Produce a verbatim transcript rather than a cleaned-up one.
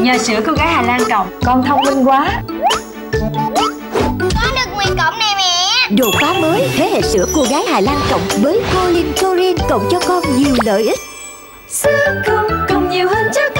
Nhờ sữa cô gái Hà Lan Cộng, con thông minh quá. Có được nguyên cộng này mẹ. Đột phá mới thế hệ sữa cô gái Hà Lan Cộng với Choline Choline cộng cho con nhiều lợi ích. Sữa công cộng nhiều hơn chắc